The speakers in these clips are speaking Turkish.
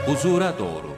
Huzura doğru.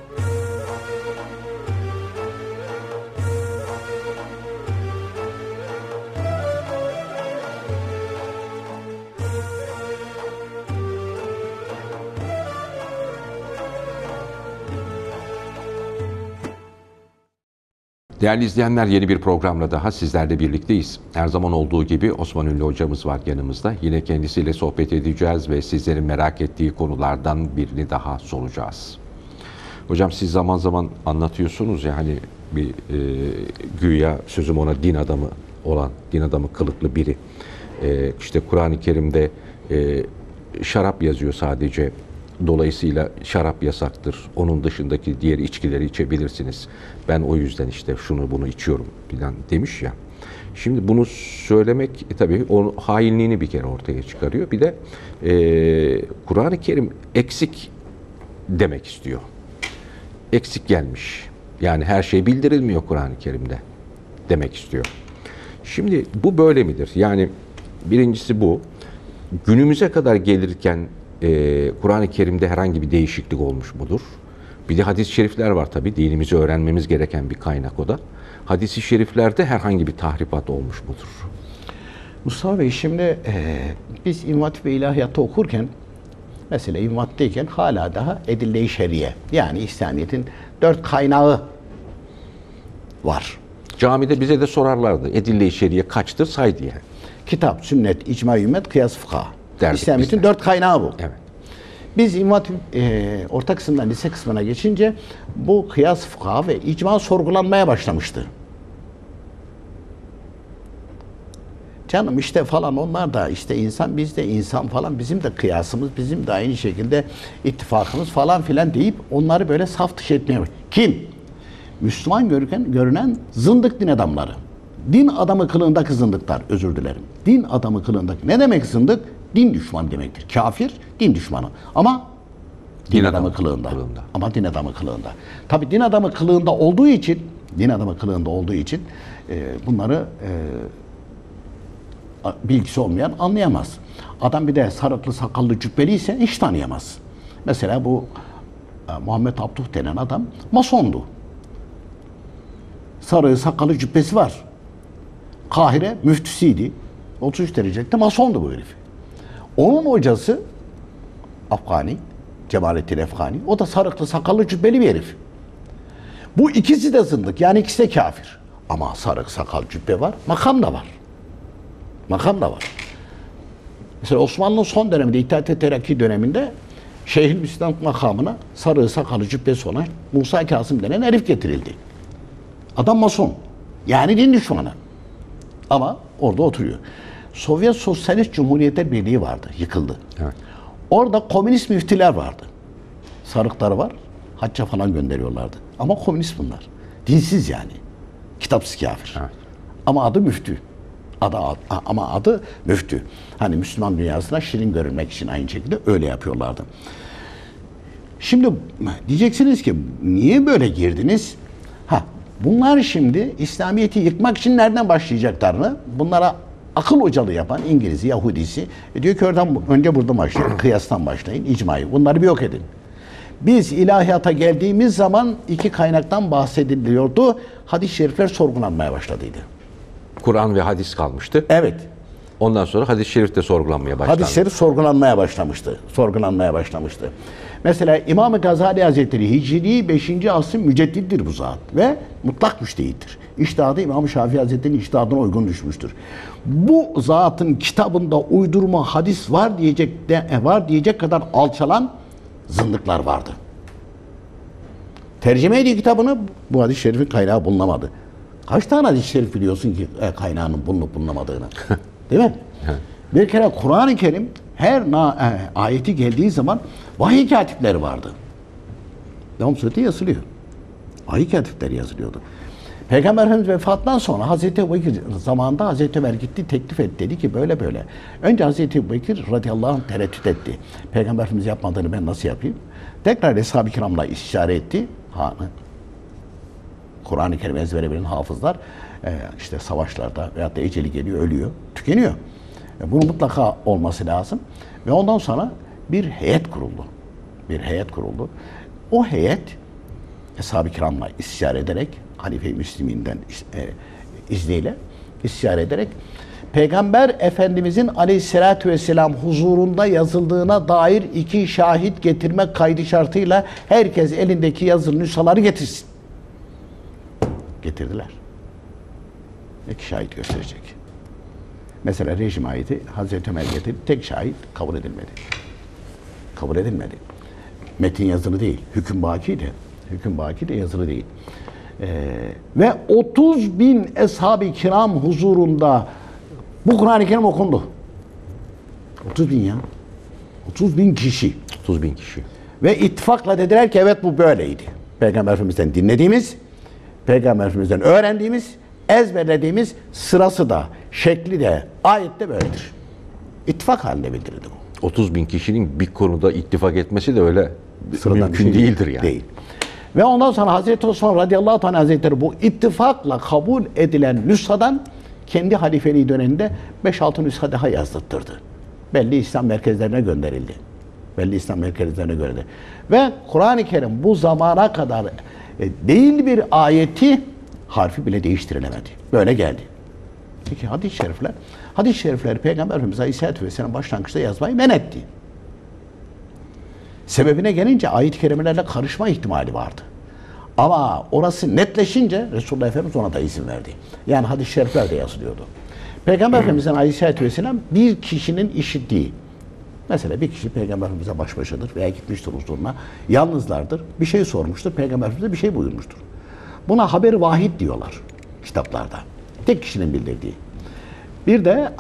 Değerli izleyenler, yeni bir programla daha sizlerle birlikteyiz. Her zaman olduğu gibi Osman Ünlü hocamız var yanımızda. Yine kendisiyle sohbet edeceğiz ve sizlerin merak ettiği konulardan birini daha soracağız. Hocam, siz zaman zaman anlatıyorsunuz ya, hani bir güya sözüm ona din adamı olan, din adamı kılıklı biri. İşte Kur'an-ı Kerim'de şarap yazıyor sadece. Dolayısıyla şarap yasaktır. Onun dışındaki diğer içkileri içebilirsiniz. Ben o yüzden işte şunu bunu içiyorum falan demiş ya. Şimdi bunu söylemek tabii onun hainliğini bir kere ortaya çıkarıyor. Bir de Kur'an-ı Kerim eksik demek istiyor. Eksik gelmiş. Yani her şey bildirilmiyor Kur'an-ı Kerim'de demek istiyor. Şimdi bu böyle midir? Yani birincisi bu. Günümüze kadar gelirken Kur'an-ı Kerim'de herhangi bir değişiklik olmuş mudur? Bir de hadis-i şerifler var tabii. Dinimizi öğrenmemiz gereken bir kaynak o da. Hadis-i şeriflerde herhangi bir tahribat olmuş mudur? Mustafa Bey, şimdi biz İmam Hatip ve İlahiyat'ta okurken, mesela İmam Hatip'teyken hala daha edille-i şeriye, yani İslamiyet'in 4 kaynağı var. Camide bize de sorarlardı. Edille-i şeriye kaçtır, say diye. Kitap, sünnet, icma-i ümmet, kıyas, fıkha. Derdik İslamiyet'in 4 kaynağı bu. Evet. Biz İmam Hatip orta kısımdan lise kısmına geçince bu kıyas, fıkha ve icma sorgulanmaya başlamıştı. Canım işte falan, onlar da işte insan, biz de insan falan, bizim de kıyasımız, bizim de aynı şekilde ittifakımız falan filan deyip onları böyle saf dışı etmeye başladı. Kim? Müslüman görünen zındık din adamları. Din adamı kılığındaki zındıklar, özür dilerim. Din adamı kılığındaki, ne demek zındık? Din düşmanı demektir. Kafir, din düşmanı. Ama din adamı kılığında. Ama din adamı kılığında. Tabii din adamı kılığında olduğu için, bunları bilgisi olmayan anlayamaz. Adam bir de sarıklı, sakallı, cübbeliyse hiç tanıyamaz. Mesela bu Muhammed Abduh denen adam masondu. Sarığı, sakalı, cübbesi var. Kahire müftüsüydü. 33 derecelikte masondu bu herif. Onun hocası Afgani, Cemalettin Efgani. O da sarıklı, sakallı, cübbeli bir herif. Bu ikisi de zındık. Yani ikisi de kafir. Ama sarık, sakal, cübbe var. Makam da var. Makam da var. Mesela Osmanlı'nın son döneminde, İttihat-ı Terakki döneminde Şeyhülislam makamına sarığı, sakalı, cübbesi olan Musa Kasım denen herif getirildi. Adam mason. Yani din düşmanı. Ama orada oturuyor. Sovyet Sosyalist Cumhuriyetler Birliği vardı. Yıkıldı. Evet. Orada komünist müftüler vardı. Sarıkları var. Hacca falan gönderiyorlardı. Ama komünist bunlar. Dinsiz yani. Kitapsız kafir. Evet. Ama adı müftü. Ama adı müftü. Hani Müslüman dünyasına şirin görünmek için aynı şekilde öyle yapıyorlardı. Şimdi diyeceksiniz ki niye böyle girdiniz? Bunlar şimdi İslamiyet'i yıkmak için nereden başlayacaklarını, bunlara akıl hocalığı yapan İngiliz'i, Yahudisi diyor ki önce buradan başlayın, kıyastan başlayın, icmayı. Bunları bir yok edin. Biz ilahiyata geldiğimiz zaman 2 kaynaktan bahsediliyordu. Hadis-i şerifler sorgulanmaya başladıydı. Kur'an ve hadis kalmıştı. Evet. Ondan sonra hadis-i şerif de sorgulanmaya başlandı. Hadis-i şerif sorgulanmaya başlamıştı. Mesela İmam-ı Gazali Hazretleri Hicri 5. asrın müceddittir bu zat ve mutlak müştehittir. İçtihadı İmam Şafii Hazretleri'nin içtihadına uygun düşmüştür. Bu zatın kitabında uydurma hadis var diyecek kadar alçalan zındıklar vardı. Tercüme ediyor kitabını, bu hadis-i şerifin kaynağı bulunamadı. Kaç tane hadis-i şerif biliyorsun ki kaynağının bulunup bulunamadığını? Değil mi? Bir kere Kur'an-ı Kerim her ayeti geldiği zaman vahiy katipleri vardı. Devamlı sureti yazılıyor. Vahiy katipleri yazılıyordu. Peygamber Efendimiz vefatından sonra Hazreti Ebubekir zamanında Hazreti Ömer gitti, teklif etti. Dedi ki böyle böyle. Önce Hazreti Ebubekir radıyallahu anh tereddüt etti. Peygamber Efendimiz yapmadığını ben nasıl yapayım? Tekrar Eshab-ı Kiram'la istişare etti. Kur'an-ı Kerim ezbere bilen hafızlar işte savaşlarda veyahut da eceli geliyor, ölüyor, tükeniyor. Bunun mutlaka olması lazım. Ve ondan sonra bir heyet kuruldu. O heyet Eshab-ı Kiram'la istişare ederek, Halife-i Müslümin'den izniyle istişare ederek Peygamber Efendimizin Aleyhisselatü Vesselam huzurunda yazıldığına dair 2 şahit getirmek kaydı şartıyla herkes elindeki yazılı nüshaları getirsin. Getirdiler. 2 şahit gösterecek. Mesela rejim ayeti Hazreti Ömer getirdi. Tek şahit kabul edilmedi. Kabul edilmedi. Metin yazılı değil. Hüküm baki de. Hüküm baki de yazılı değil. Ve 30 bin Eshab-ı Kiram huzurunda bu Kur'an-ı Kerim okundu. 30 bin ya. 30 bin kişi. 30 bin kişi. Ve ittifakla dediler ki evet bu böyleydi. Peygamber Efendimiz'den dinlediğimiz, Peygamber Efendimiz'den öğrendiğimiz, ezberlediğimiz sırası da, şekli de, ayette böyledir. İttifak halinde bildirildi bu. 30 bin kişinin bir konuda ittifak etmesi de öyle Sıradan mümkün bir şey değildir yani. Değil. Ve ondan sonra Hazreti Osman radıyallahu anh hazretleri bu ittifakla kabul edilen nüshadan kendi halifeliği döneminde 5-6 nüsha daha yazdırttırdı. Belli İslam merkezlerine gönderildi. Belli İslam merkezlerine gönderildi. Ve Kur'an-ı Kerim bu zamana kadar değil bir ayeti harfi bile değiştirilemedi. Böyle geldi. Peki hadis-i şerifler? Hadis-i şerifleri Peygamber Efendimiz Aleyhisselatü Vesselam başlangıçta yazmayı men etti. Sebebine gelince ayet-i kerimelerle karışma ihtimali vardı. Ama orası netleşince Resulullah Efendimiz ona da izin verdi. Yani hadis-i şerifler de yazılıyordu. Peygamber Efendimiz'den Aleyhisselatü Vesselam bir kişinin işittiği, mesela bir kişi Peygamber Efendimiz'e baş başadır veya gitmiştir huzuruna, yalnızlardır, bir şey sormuştur, Peygamber Efendimiz'e bir şey buyurmuştur. Buna haber vahid diyorlar kitaplarda. Tek kişinin bildirdiği. Bir de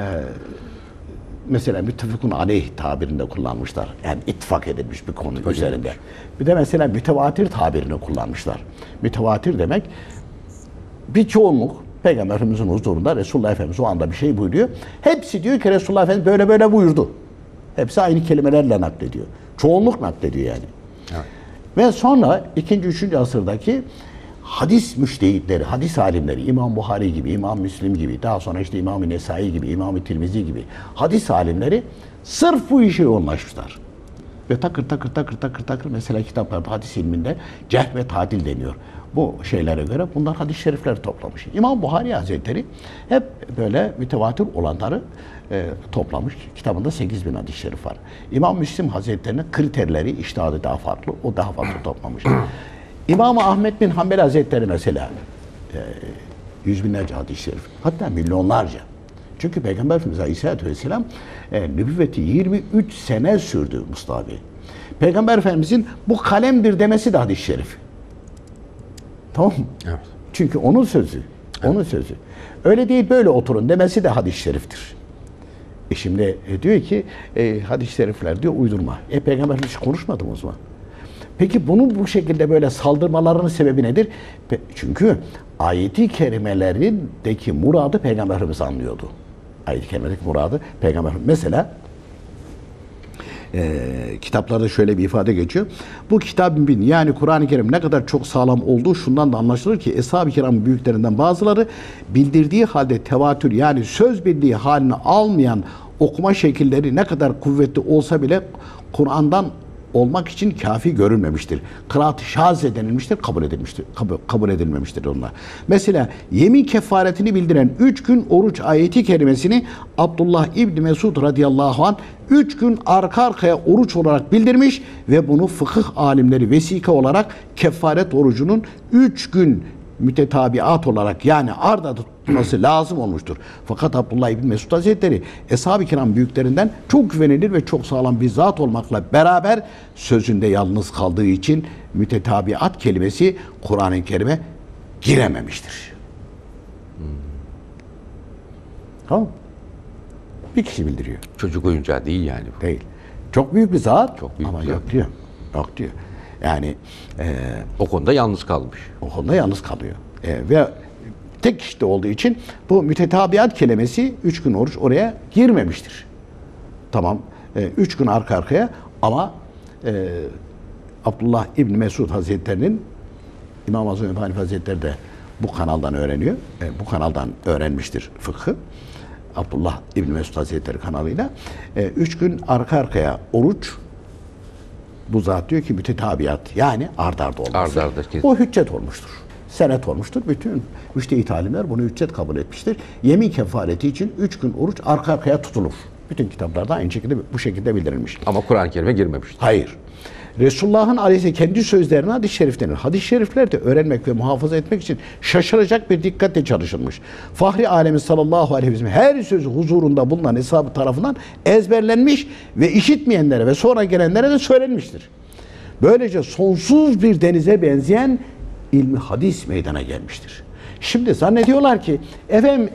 mesela müttefikun aleyh tabirinde kullanmışlar. Yani ittifak edilmiş bir konu üzerinde. Bir de mesela mütevatir tabirini kullanmışlar. Mütevatir demek bir çoğunluk Peygamber Efendimiz'in huzurunda Resulullah Efendimiz o anda bir şey buyuruyor. Hepsi diyor ki Resulullah Efendimiz böyle böyle buyurdu. Hepsi aynı kelimelerle naklediyor. Çoğunluk naklediyor yani. Evet. Ve sonra 2. 3. asırdaki hadis müştehitleri, hadis alimleri, İmam Buhari gibi, İmam Müslim gibi, daha sonra işte İmam-ı Nesai gibi, İmam-ı Tirmizi gibi hadis alimleri sırf bu işe yoğunlaşmışlar. Ve takır takır mesela kitaplarda hadis ilminde cerh ve tadil deniyor. Bu şeylere göre bunlar hadis-i şerifler toplamış. İmam Buhari Hazretleri hep böyle mütevatir olanları toplamış. Kitabında 8.000 hadis-i şerif var. İmam Müslim Hazretleri'nin kriterleri, içtihadı daha farklı. O daha fazla toplamış. İmam Ahmed bin Hanbel Hazretleri mesela 100 binlerce hadis-i şerif. Hatta milyonlarca. Çünkü Peygamber Efendimiz Aleyhisselatü Vesselam nübüvveti 23 sene sürdü Mustafa Bey. Peygamber Efendimizin bu kalemdir demesi de hadis-i şerif. Tamam mı? Evet. Çünkü onun sözü. Onun sözü. Öyle değil böyle oturun demesi de hadis-i şeriftir. Şimdi diyor ki hadis-i şerifler diyor uydurma. Peygamber hiç konuşmadı mı o zaman? Peki bunun bu şekilde böyle saldırmalarının sebebi nedir? Çünkü ayet-i kerimelerindeki muradı Peygamber Efendimiz anlıyordu. Ayet-i kerimelerdeki muradı Peygamber Efendimiz. Mesela kitaplarda şöyle bir ifade geçiyor. Bu kitabın yani Kur'an-ı Kerim ne kadar çok sağlam olduğu şundan da anlaşılır ki Eshab-ı Kiram'ın büyüklerinden bazıları bildirdiği halde tevatür yani söz bildiği halini almayan okuma şekilleri ne kadar kuvvetli olsa bile Kur'an'dan olmak için kafi görülmemiştir. Kıraat-ı şaze denilmiştir, kabul edilmemiştir onlar. Mesela yemin kefaretini bildiren 3 gün oruç ayeti kerimesini Abdullah İbni Mesud radıyallahu anh 3 gün arka arkaya oruç olarak bildirmiş ve bunu fıkıh alimleri vesika olarak kefaret orucunun 3 gün mütetabiat olarak yani ard arda tutulması lazım olmuştur. Fakat Abdullah İbni Mesud Hazretleri Eshab-ı Kiram büyüklerinden çok güvenilir ve çok sağlam bir zat olmakla beraber sözünde yalnız kaldığı için mütetabiat kelimesi Kur'an-ı Kerim'e girememiştir. Tamam. Bir kişi bildiriyor. Çocuk oyuncağı değil yani bu. Değil. Çok büyük bir zat çok büyük ama bir yok zat. diyor. Yok diyor. Yani o konuda yalnız kalmış. o konuda yalnız kalıyor. Ve tek kişide olduğu için bu mütetabiat kelimesi 3 gün oruç oraya girmemiştir. Tamam. 3 gün arka arkaya ama Abdullah İbni Mesud Hazretleri'nin İmam Azam Ebu Hanife Hazretleri de bu kanaldan öğreniyor. Bu kanaldan öğrenmiştir fıkhı. Abdullah İbni Mesud Hazretleri kanalıyla 3 gün arka arkaya oruç Bu zat diyor ki mütetabiat, yani ard arda olması. Ard arda kesin. O hüccet olmuştur. Senet olmuştur. Bütün müştehit alimler bunu hüccet kabul etmiştir. Yemin kefareti için 3 gün oruç arka arkaya tutulur. Bütün kitaplarda aynı şekilde bu şekilde bildirilmiş. Ama Kur'an-ı Kerim'e girmemiştir. Hayır. Resulullah'ın aleyhisselam kendi sözlerine hadis-i şerif denir. Hadis-i şerifler de öğrenmek ve muhafaza etmek için şaşıracak bir dikkatle çalışılmış. Fahri alemi sallallahu aleyhi ve sellem her sözü huzurunda bulunan hesabı tarafından ezberlenmiş ve işitmeyenlere ve sonra gelenlere de söylenmiştir. Böylece sonsuz bir denize benzeyen ilmi hadis meydana gelmiştir. Şimdi zannediyorlar ki efendim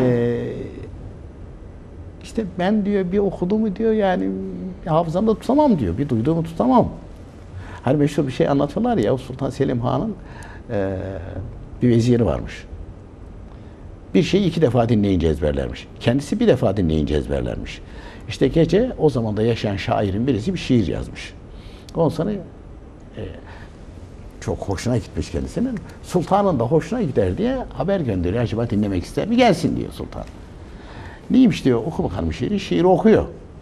işte ben diyor bir okuduğumu diyor yani hafızamda tutamam diyor. Bir duyduğumu tutamam. Hani meşhur bir şey anlatıyorlar ya, Sultan Selim Han'ın bir veziri varmış. Bir şeyi 2 defa dinleyince ezberlermiş. Kendisi bir defa dinleyince ezberlermiş. İşte gece o zamanda yaşayan şairin birisi bir şiir yazmış. Ondan sonra çok hoşuna gitmiş kendisinin. Sultanın da hoşuna gider diye haber gönderiyor. Acaba dinlemek ister mi? Gelsin diyor sultan. Neymiş diyor, oku bakalım şiiri. Şiiri okuyor.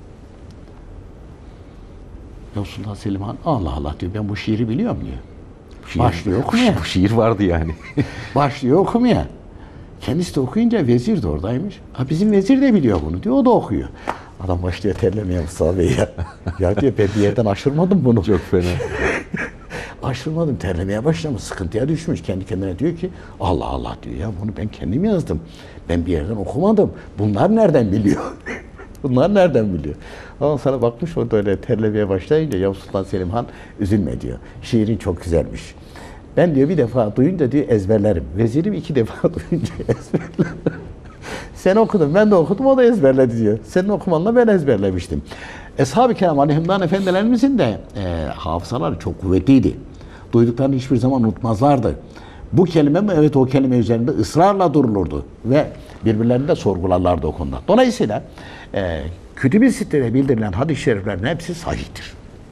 Ya Sultan Selim Han, Allah Allah diyor, ben bu şiiri biliyorum diyor. Başlıyor okumaya. Bu şiir vardı yani. Başlıyor okumaya. Kendisi de okuyunca vezir de oradaymış. Ha, bizim vezir de biliyor bunu diyor, o da okuyor. Adam başlıyor terlemeye Mustafa Bey ya. Ya diyor, ben bir yerden aşırmadım bunu. Çok fena. Aşırmadım, terlemeye başlamış, sıkıntıya düşmüş. Kendi kendine diyor ki, Allah Allah diyor ya, bunu ben kendim yazdım. Ben bir yerden okumadım. Bunlar nereden biliyor? Bunlar nereden biliyor? Ama sana bakmış, o da öyle terlemeye başlayınca Yavuz Sultan Selim Han üzülme diyor. Şiirin çok güzelmiş. Ben diyor bir defa duyunca diyor ezberlerim. Vezirim 2 defa duyunca ezberlerim. Sen okudun, ben de okudum, o da ezberledi diyor. Senin okumanla ben ezberlemiştim. Eshab-ı Kiram Aleyhimdan Efendilerimizin de hafızaları çok kuvvetliydi. Duyduklarını hiçbir zaman unutmazlardı. Bu kelime mi? Evet, o kelime üzerinde ısrarla durulurdu. Ve birbirlerini de sorgularlardı o konuda. Dolayısıyla Kütüb-i Sitte'de bildirilen hadis-i şeriflerin hepsi sahihtir.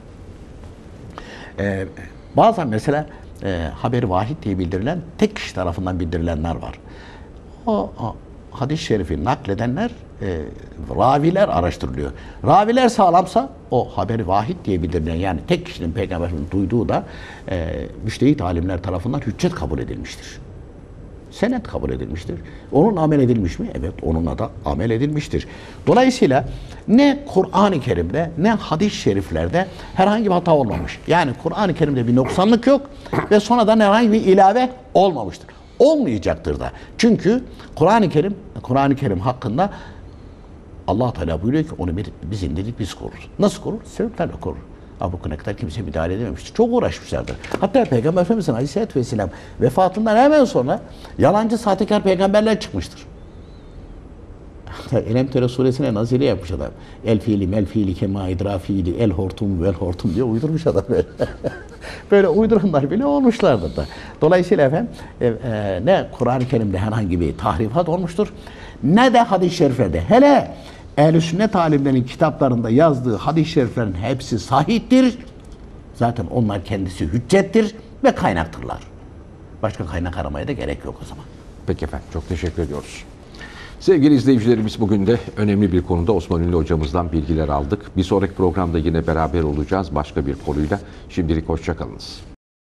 Bazen mesela haber-i vahid diye bildirilen, tek kişi tarafından bildirilenler var. O hadis-i şerifi nakledenler, raviler araştırılıyor. Raviler sağlamsa o haber-i vahid diye bildirilen, yani tek kişinin peygamberin duyduğu da müştehit alimler tarafından hüccet kabul edilmiştir. Senet kabul edilmiştir. Onun amel edilmiş mi? Evet, onunla da amel edilmiştir. Dolayısıyla ne Kur'an-ı Kerim'de ne hadis-i şeriflerde herhangi bir hata olmamış. Yani Kur'an-ı Kerim'de bir noksanlık yok ve sonradan herhangi bir ilave olmamıştır. Olmayacaktır da. Çünkü Kur'an-ı Kerim hakkında Allah Teala buyuruyor ki onu biz indirdik, biz koruruz. Nasıl korur? Sebeplerle korur. Ama bugüne kadar kimse müdahale edememiştir. Çok uğraşmışlardır. Hatta Peygamber Efendimiz'in Aleyhisselatü Vesselam vefatından hemen sonra yalancı, sahtekar peygamberler çıkmıştır. Hatta Elem Tere suresine nazile yapmış adam. El fiili mel fiili kema idra fiili el hortum vel hortum diye uydurmuş adam böyle. Böyle uyduranlar bile olmuşlardır da. Dolayısıyla efendim ne Kur'an-ı Kerim'de herhangi bir tahrifat olmuştur, ne de hadis-i şeriflerde. Hele Ehl-i Sünnet alimlerinin kitaplarında yazdığı hadis-i şeriflerin hepsi sahihtir. Zaten onlar kendisi hüccettir ve kaynaktırlar. Başka kaynak aramaya da gerek yok o zaman. Peki efendim, çok teşekkür ediyoruz. Sevgili izleyicilerimiz, bugün de önemli bir konuda Osman Ünlü hocamızdan bilgiler aldık. Bir sonraki programda yine beraber olacağız başka bir konuyla. Şimdilik hoşçakalınız.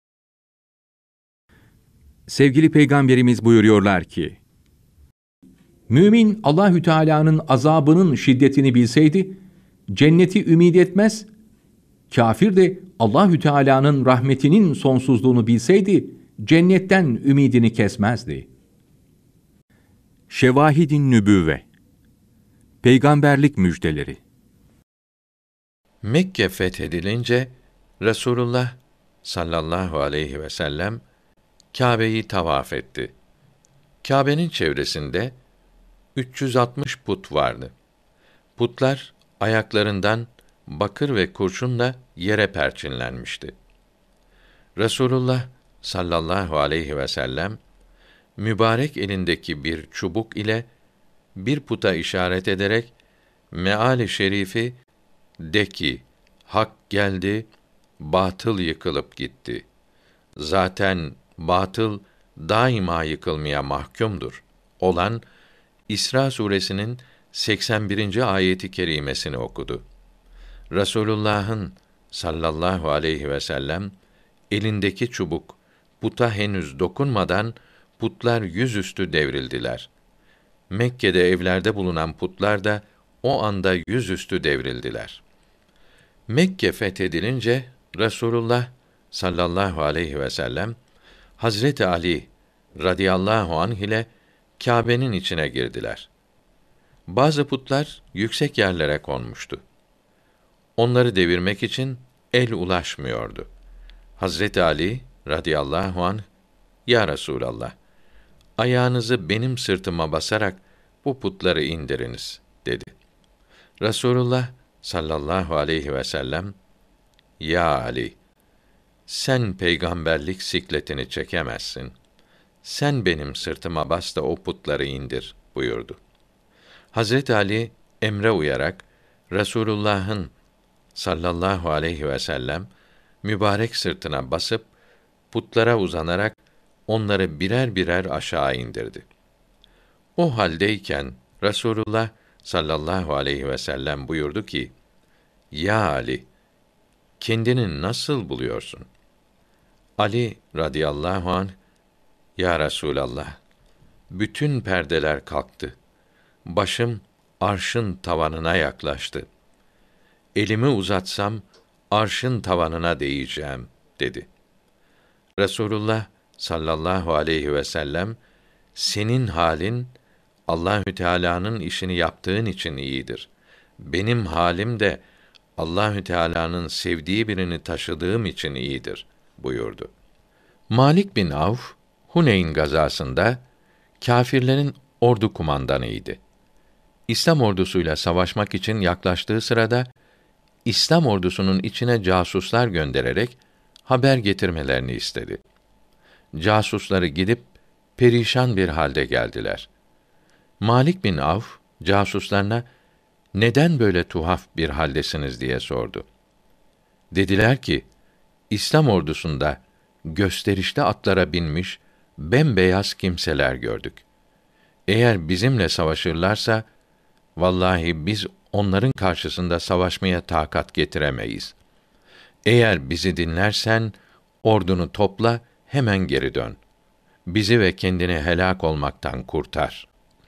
Sevgili Peygamberimiz buyuruyorlar ki, mümin Allahü Teala'nın azabının şiddetini bilseydi cenneti ümit etmez, kafir de Allahü Teala'nın rahmetinin sonsuzluğunu bilseydi cennetten ümidini kesmezdi. Şevahid-i Nübüvve, Peygamberlik müjdeleri. Mekke fethedilince Resulullah sallallahu aleyhi ve sellem Kâbe'yi tavaf etti. Kâbe'nin çevresinde 360 put vardı. Putlar ayaklarından bakır ve kurşunla yere perçinlenmişti. Resulullah sallallahu aleyhi ve sellem mübarek elindeki bir çubuk ile bir puta işaret ederek meali şerifi de ki hak geldi, batıl yıkılıp gitti. Zaten batıl daima yıkılmaya mahkumdur olan İsra suresinin 81. ayeti kerimesini okudu. Resulullah'ın sallallahu aleyhi ve sellem elindeki çubuk puta henüz dokunmadan putlar yüzüstü devrildiler. Mekke'de evlerde bulunan putlar da o anda yüzüstü devrildiler. Mekke fethedilince Resulullah sallallahu aleyhi ve sellem Hazreti Ali radıyallahu anh ile Kâbe'nin içine girdiler. Bazı putlar yüksek yerlere konmuştu. Onları devirmek için el ulaşmıyordu. Hazreti Ali radıyallahu anh, "Ya Resulallah, ayağınızı benim sırtıma basarak bu putları indiriniz," dedi. Resulullah sallallahu aleyhi ve sellem, "Ya Ali, sen peygamberlik sikletini çekemezsin. Sen benim sırtıma bas da o putları indir," buyurdu. Hazreti Ali emre uyarak Resulullah'ın sallallahu aleyhi ve sellem mübarek sırtına basıp putlara uzanarak onları birer birer aşağı indirdi. O haldeyken Resulullah sallallahu aleyhi ve sellem buyurdu ki: "Ya Ali, kendini nasıl buluyorsun?" Ali radıyallahu anh, "Ya Resulallah, bütün perdeler kalktı. Başım arşın tavanına yaklaştı. Elimi uzatsam arşın tavanına değeceğim," dedi. Resulullah sallallahu aleyhi ve sellem, "Senin halin Allahü Teala'nın işini yaptığın için iyidir. Benim halim de Allahü Teala'nın sevdiği birini taşıdığım için iyidir," buyurdu. Malik bin Avf, Huneyn gazasında kâfirlerin ordu kumandanıydı. İslam ordusuyla savaşmak için yaklaştığı sırada İslam ordusunun içine casuslar göndererek haber getirmelerini istedi. Casusları gidip perişan bir halde geldiler. Malik bin Avf casuslarına "Neden böyle tuhaf bir haldesiniz?" diye sordu. Dediler ki, "İslam ordusunda gösterişli atlara binmiş bembeyaz kimseler gördük. Eğer bizimle savaşırlarsa vallahi biz onların karşısında savaşmaya takat getiremeyiz. Eğer bizi dinlersen ordunu topla, hemen geri dön. Bizi ve kendini helak olmaktan kurtar."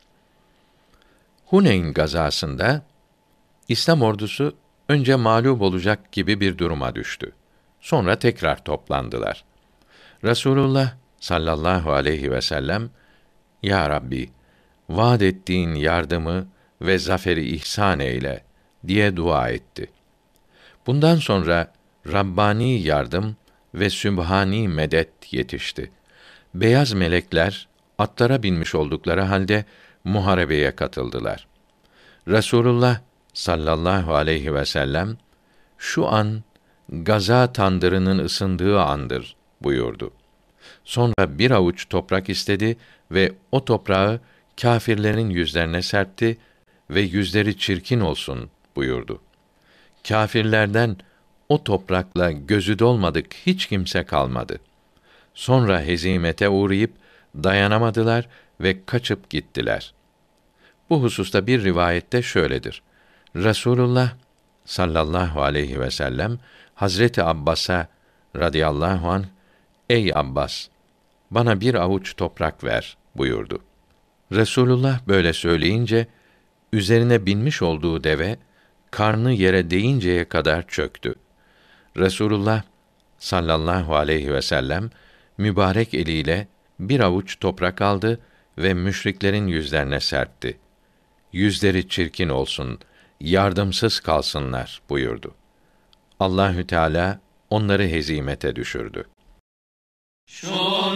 Huneyn gazasında İslam ordusu önce mağlup olacak gibi bir duruma düştü. Sonra tekrar toplandılar. Resulullah sallallahu aleyhi ve sellem, "Ya Rabbi, vaad ettiğin yardımı ve zaferi ihsan eyle," diye dua etti. Bundan sonra Rabbani yardım ve Sübhani medet yetişti. Beyaz melekler atlara binmiş oldukları halde muharebeye katıldılar. Resulullah sallallahu aleyhi ve sellem, "Şu an gaza tandırının ısındığı andır," buyurdu. Sonra bir avuç toprak istedi ve o toprağı kâfirlerin yüzlerine serpti ve "Yüzleri çirkin olsun," buyurdu. Kâfirlerden o toprakla gözü dolmadık hiç kimse kalmadı. Sonra hezimete uğrayıp dayanamadılar ve kaçıp gittiler. Bu hususta bir rivayette şöyledir: Resulullah sallallahu aleyhi ve sellem Hazreti Abbas'a radıyallahu anh, "Ey Abbas, bana bir avuç toprak ver," buyurdu. Resulullah böyle söyleyince üzerine binmiş olduğu deve karnı yere değinceye kadar çöktü. Resulullah sallallahu aleyhi ve sellem mübarek eliyle bir avuç toprak aldı ve müşriklerin yüzlerine serpti. "Yüzleri çirkin olsun, yardımsız kalsınlar," buyurdu. Allahü Teala onları hezimete düşürdü. Şu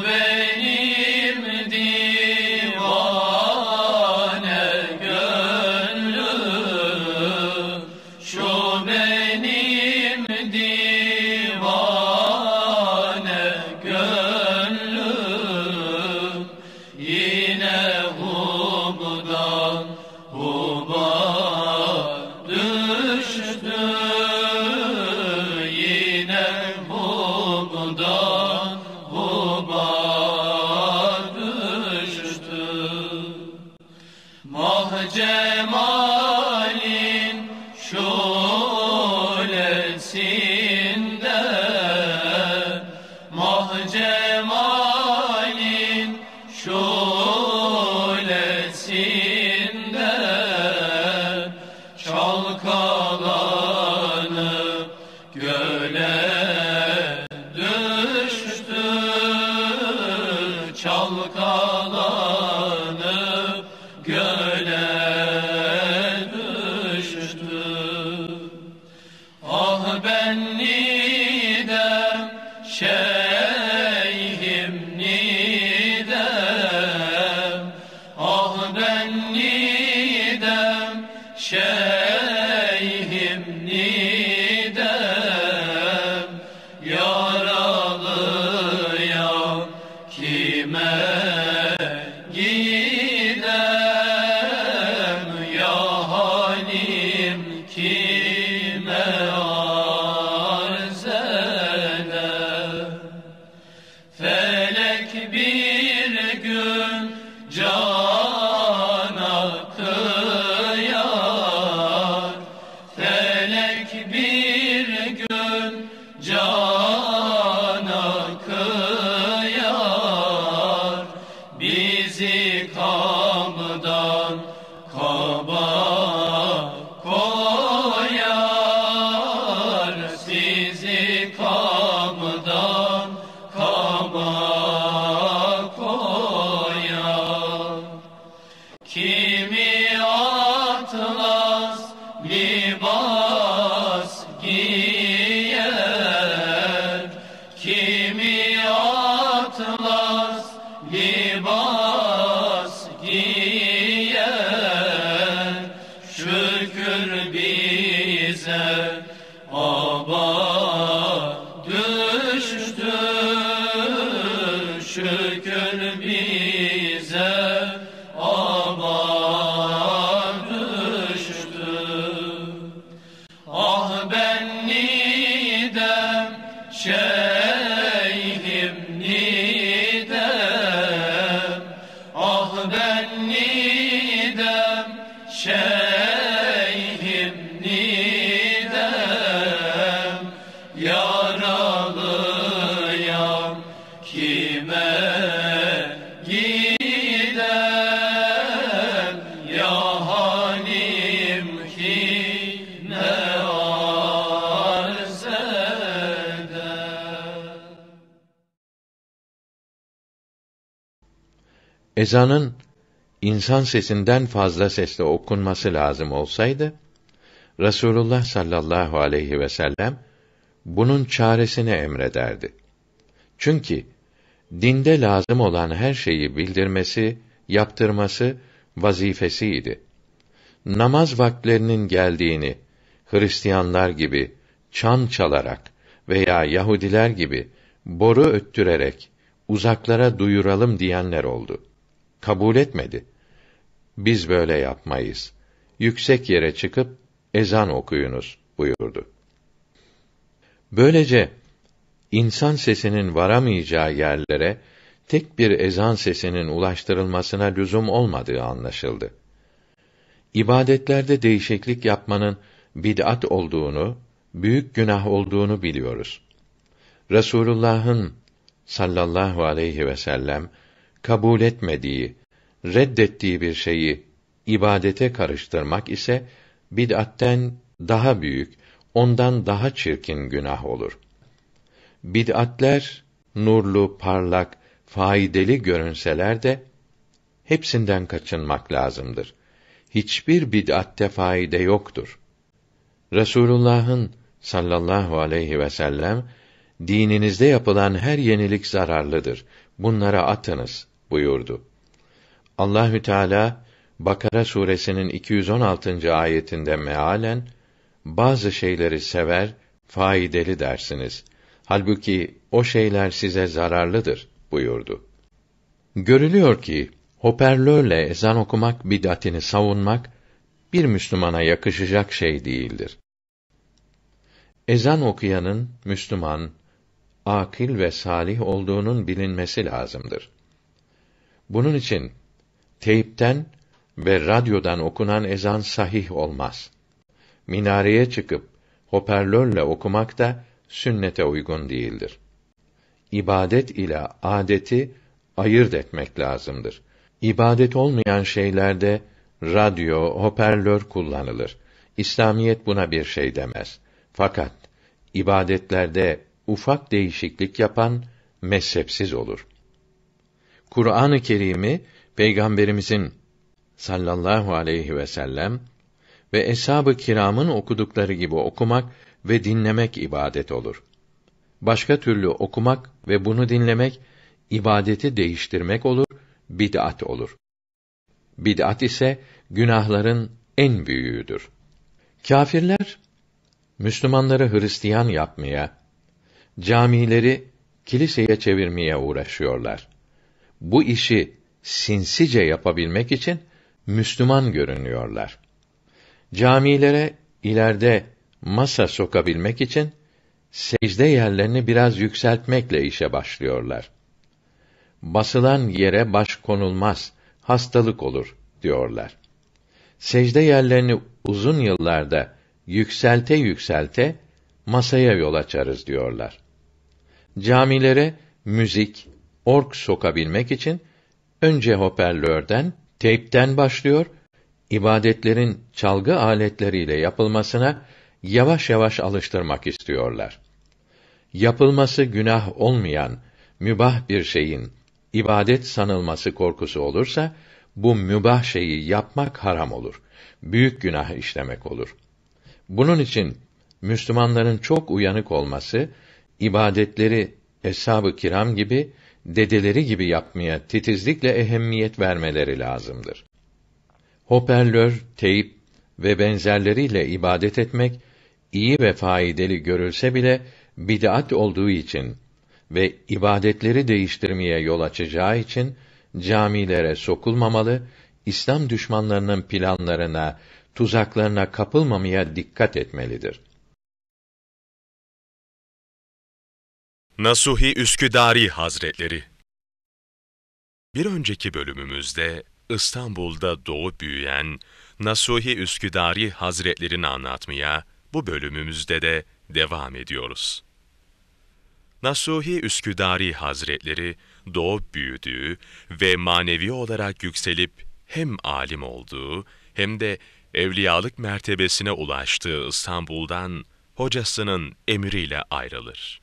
benim divane gönlüm, şu benim divane gönlüm, yine hubdan huba düştü, yine hubdan huba düştü. Mah cemalin şölesi düştü, çalkalanıp göle düştü. Ah ben nidem, şeyhim nidem, ah ben nidem, şeyhim nidem, yaralıya kime gidem, ya halim kime arz eder. Felek bir gün cana kıyar, felek bir gün cana kıyar, bizi kamdan kaba koyar, sizi kamdan kaba koyar. Kimi atlas libas giyer, kimi atlas libas giyer, şükür bize aba düştü, şükür bize aba düştü. Ah ben nidem, şeyhim nidem, ah ben nidem, şeyhim nidem, yaralıyam kime gidem, ya halim kime arz eder. Ezanın insan sesinden fazla sesle okunması lazım olsaydı, Resulullah sallallahu aleyhi ve sellem bunun çaresini emrederdi. Çünkü dinde lazım olan her şeyi bildirmesi, yaptırması vazifesiydi. Namaz vaktlerinin geldiğini Hristiyanlar gibi çan çalarak veya Yahudiler gibi boru öttürerek uzaklara duyuralım diyenler oldu. Kabul etmedi. Biz böyle yapmayız. Yüksek yere çıkıp ezan okuyunuz buyurdu. Böylece insan sesinin varamayacağı yerlere tek bir ezan sesinin ulaştırılmasına lüzum olmadığı anlaşıldı. İbadetlerde değişiklik yapmanın bid'at olduğunu, büyük günah olduğunu biliyoruz. Resulullah'ın sallallahu aleyhi ve sellem kabul etmediği, reddettiği bir şeyi ibadete karıştırmak ise bid'atten daha büyük, ondan daha çirkin günah olur. Bid'atler nurlu, parlak, faydalı görünseler de hepsinden kaçınmak lazımdır. Hiçbir bid'atte faide yoktur. Resulullah'ın sallallahu aleyhi ve sellem dininizde yapılan her yenilik zararlıdır. Bunlara atınız buyurdu. Allahü Teala Bakara suresinin 216. ayetinde mealen bazı şeyleri sever, faydalı dersiniz. Halbuki o şeyler size zararlıdır buyurdu. Görülüyor ki hoparlörle ezan okumak bid'atini savunmak bir Müslümana yakışacak şey değildir. Ezan okuyanın Müslüman, akil ve salih olduğunun bilinmesi lazımdır. Bunun için teypten ve radyodan okunan ezan sahih olmaz. Minareye çıkıp hoparlörle okumak da sünnete uygun değildir. İbadet ile adeti ayırt etmek lazımdır. İbadet olmayan şeylerde radyo, hoparlör kullanılır. İslamiyet buna bir şey demez. Fakat ibadetlerde ufak değişiklik yapan mezhepsiz olur. Kur'an-ı Kerim'i Peygamberimizin sallallahu aleyhi ve sellem ve eshab-ı kiramın okudukları gibi okumak ve dinlemek ibadet olur. Başka türlü okumak ve bunu dinlemek ibadeti değiştirmek olur, bid'at olur. Bid'at ise günahların en büyüğüdür. Kâfirler Müslümanları Hristiyan yapmaya, camileri kiliseye çevirmeye uğraşıyorlar. Bu işi sinsice yapabilmek için Müslüman görünüyorlar. Camilere ileride masa sokabilmek için secde yerlerini biraz yükseltmekle işe başlıyorlar. Basılan yere baş konulmaz, hastalık olur diyorlar. Secde yerlerini uzun yıllarda yükselte yükselte masaya yol açarız diyorlar. Camilere müzik, org sokabilmek için önce hoparlörden, teypten başlıyor, ibadetlerin çalgı aletleriyle yapılmasına yavaş yavaş alıştırmak istiyorlar. Yapılması günah olmayan mübah bir şeyin ibadet sanılması korkusu olursa bu mübah şeyi yapmak haram olur. Büyük günah işlemek olur. Bunun için Müslümanların çok uyanık olması, ibadetleri eshab-ı kiram gibi, dedeleri gibi yapmaya titizlikle ehemmiyet vermeleri lazımdır. Hoparlör, teyp ve benzerleriyle ibadet etmek iyi ve faydalı görülse bile bid'at olduğu için ve ibadetleri değiştirmeye yol açacağı için camilere sokulmamalı, İslam düşmanlarının planlarına, tuzaklarına kapılmamaya dikkat etmelidir. Nasuhi Üsküdari Hazretleri. Bir önceki bölümümüzde İstanbul'da doğup büyüyen Nasuhi Üsküdari Hazretlerini anlatmaya bu bölümümüzde de devam ediyoruz. Nasuhi Üsküdari Hazretleri doğup büyüdüğü ve manevi olarak yükselip hem alim olduğu hem de evliyalık mertebesine ulaştığı İstanbul'dan hocasının emriyle ayrılır.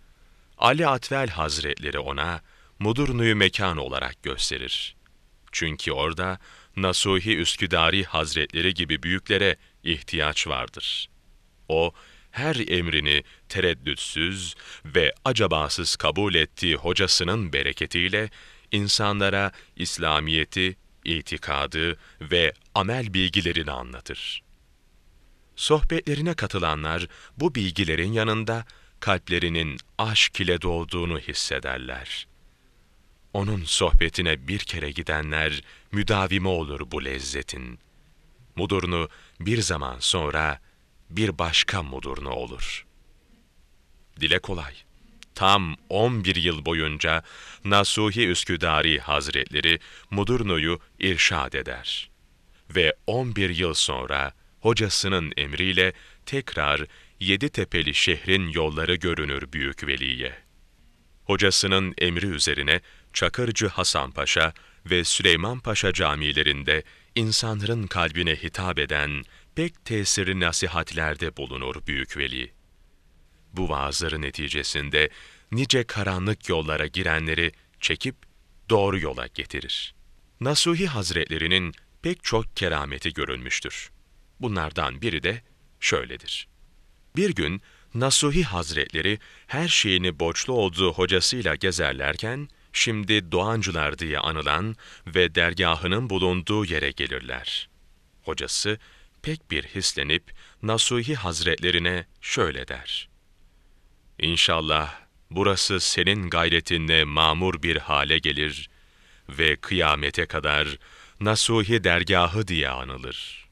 Ali Atvel Hazretleri ona Mudurnu-'yu mekan olarak gösterir. Çünkü orada Nasuhi Üsküdari Hazretleri gibi büyüklere ihtiyaç vardır. O, her emrini tereddütsüz ve acabasız kabul ettiği hocasının bereketiyle insanlara İslamiyeti, itikadı ve amel bilgilerini anlatır. Sohbetlerine katılanlar bu bilgilerin yanında kalplerinin aşk ile dolduğunu hissederler. Onun sohbetine bir kere gidenler müdavimi olur bu lezzetin. Mudurnu bir zaman sonra bir başka Mudurnu olur. Dile kolay. Tam 11 yıl boyunca Nasuhi Üsküdari Hazretleri Mudurnu'yu irşad eder. Ve 11 yıl sonra hocasının emriyle tekrar Yeditepe'li şehrin yolları görünür büyük veliye. Hocasının emri üzerine Çakırcı Hasan Paşa ve Süleyman Paşa camilerinde insanların kalbine hitap eden pek tesirli nasihatlerde bulunur büyük veli. Bu vaazların neticesinde nice karanlık yollara girenleri çekip doğru yola getirir. Nasuhi Hazretlerinin pek çok kerameti görülmüştür. Bunlardan biri de şöyledir. Bir gün Nasuhi Hazretleri her şeyini borçlu olduğu hocasıyla gezerlerken, şimdi Doğancılar diye anılan ve dergahının bulunduğu yere gelirler. Hocası pek bir hislenip Nasuhi Hazretlerine şöyle der: İnşallah burası senin gayretinle mamur bir hale gelir ve kıyamete kadar Nasuhi dergahı diye anılır.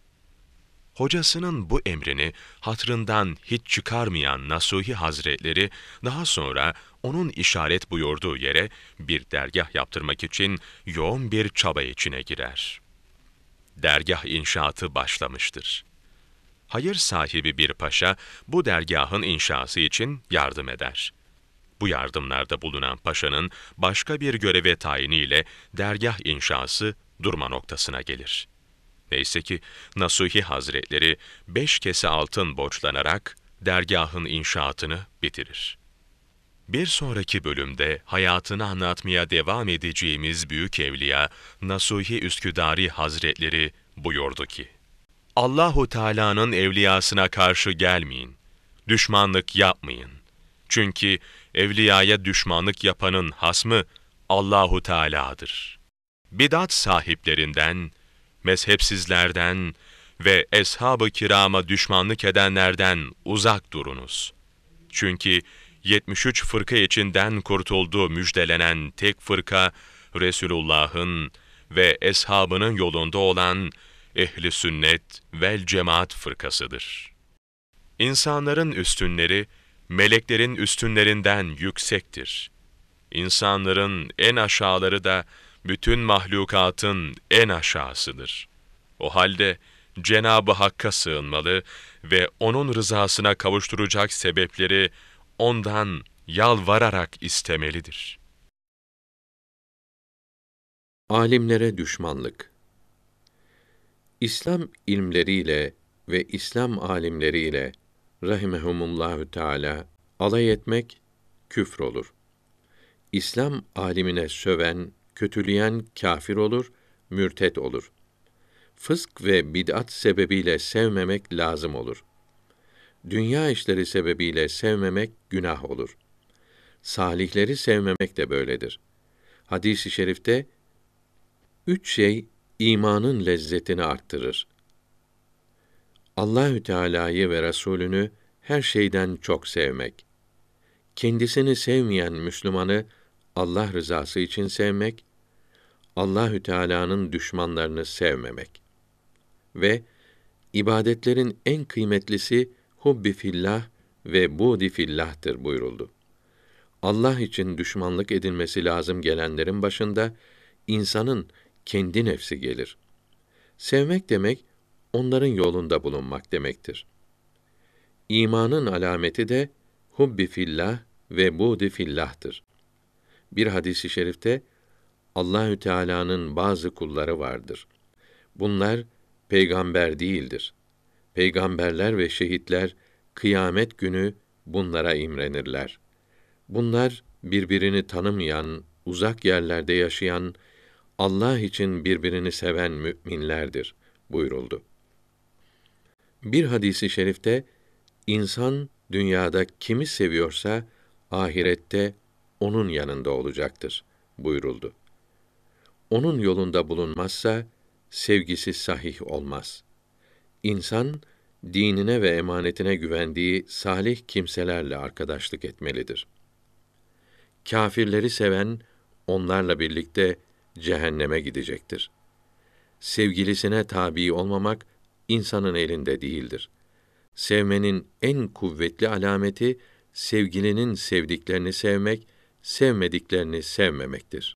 Hocasının bu emrini hatrından hiç çıkarmayan Nasuhi Hazretleri, daha sonra onun işaret buyurduğu yere bir dergah yaptırmak için yoğun bir çaba içine girer. Dergah inşaatı başlamıştır. Hayır sahibi bir paşa bu dergahın inşası için yardım eder. Bu yardımlarda bulunan paşanın başka bir göreve tayiniyle dergah inşası durma noktasına gelir. Neyse ki Nasuhi Hazretleri 5 kese altın borçlanarak dergahın inşaatını bitirir. Bir sonraki bölümde hayatını anlatmaya devam edeceğimiz büyük evliya Nasuhi Üsküdari Hazretleri buyurdu ki: Allahu Teala'nın evliyasına karşı gelmeyin. Düşmanlık yapmayın. Çünkü evliyaya düşmanlık yapanın hasmı Allahu Teala'dır. Bidat sahiplerinden, mezhepsizlerden ve eshab-ı kirama düşmanlık edenlerden uzak durunuz. Çünkü 73 fırka içinden kurtulduğu müjdelenen tek fırka, Resulullah'ın ve eshabının yolunda olan Ehl-i Sünnet vel Cemaat fırkasıdır. İnsanların üstünleri, meleklerin üstünlerinden yüksektir. İnsanların en aşağıları da bütün mahlukatın en aşağısıdır. O halde Cenab-ı Hakk'a sığınmalı ve O'nun rızasına kavuşturacak sebepleri Ondan yalvararak istemelidir. Alimlere düşmanlık. İslam ilmleriyle ve İslam alimleriyle rahimehumullahü teala alay etmek küfür olur. İslam alimine söven, kötüleyen kâfir olur, mürtet olur. Fısk ve bid'at sebebiyle sevmemek lazım olur. Dünya işleri sebebiyle sevmemek günah olur. Salihleri sevmemek de böyledir. Hadis-i şerifte 3 şey imanın lezzetini arttırır. Allahü Teala'yı ve Resulünü her şeyden çok sevmek. Kendisini sevmeyen Müslümanı Allah rızası için sevmek, Allahü Teala'nın düşmanlarını sevmemek. Ve ibadetlerin en kıymetlisi hubbi fillah ve budi fillah'tır buyuruldu. Allah için düşmanlık edilmesi lazım gelenlerin başında insanın kendi nefsi gelir. Sevmek demek onların yolunda bulunmak demektir. İmanın alameti de hubbi fillah ve budi fillah'tır. Bir hadis-i şerifte Allahü Teala'nın bazı kulları vardır. Bunlar peygamber değildir. Peygamberler ve şehitler kıyamet günü bunlara imrenirler. Bunlar birbirini tanımayan, uzak yerlerde yaşayan, Allah için birbirini seven müminlerdir buyuruldu. Bir hadisi şerifte insan dünyada kimi seviyorsa ahirette onun yanında olacaktır buyuruldu. Onun yolunda bulunmazsa sevgisi sahih olmaz. İnsan dinine ve emanetine güvendiği salih kimselerle arkadaşlık etmelidir. Kâfirleri seven onlarla birlikte cehenneme gidecektir. Sevgilisine tabi olmamak insanın elinde değildir. Sevmenin en kuvvetli alameti sevgilinin sevdiklerini sevmek, sevmediklerini sevmemektir.